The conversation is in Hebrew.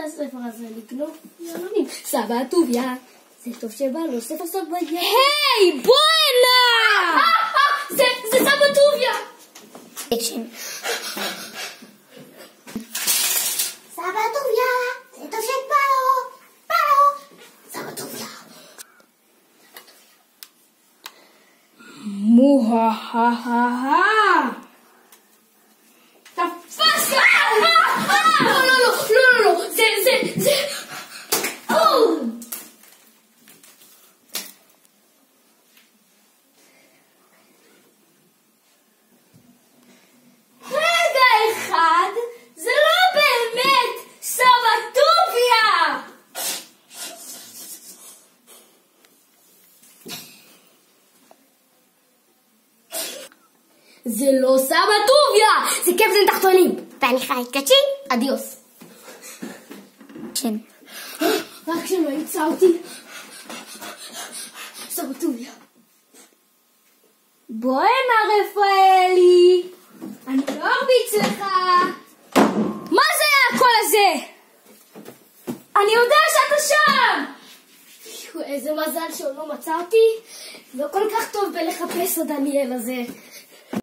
הספר הזה לגנוב יהלומים. סבא טוביה, זה טוב שבא לו ספר סבא יהלומים. היי, בוא הנה! זה סבא טוביה! אקשן. סבא טוביה, זה טוב שבא לו, סבא טוביה. מוהה. תפס! לא, זה... רגע אחד, זה לא באמת סבא טוביה! זה לא סבא טוביה! זה קפטן תחתונים! ואני חי קצ'י, אדיוס. כן. רק שלא ימצא אותי. סבא טוביה. בוא הנה רפאלי. אני לא ארביץ לך. מה זה הקול הזה? אני יודע שאתה שם! איזה מזל שהוא לא מצא אותי. לא כל כך טוב בלחפש את דניאל הזה.